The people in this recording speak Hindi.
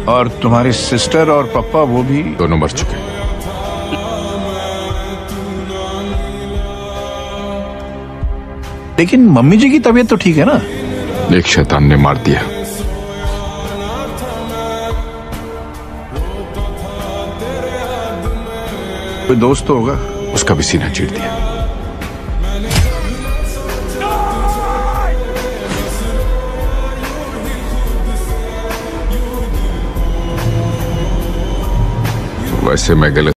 और तुम्हारी सिस्टर और पापा वो भी दोनों मर चुके। लेकिन मम्मी जी की तबीयत तो ठीक है ना? एक शैतान ने मार दिया। कोई दोस्त तो होगा। उसका भी सीना चीर दिया। वैसे मैं गलत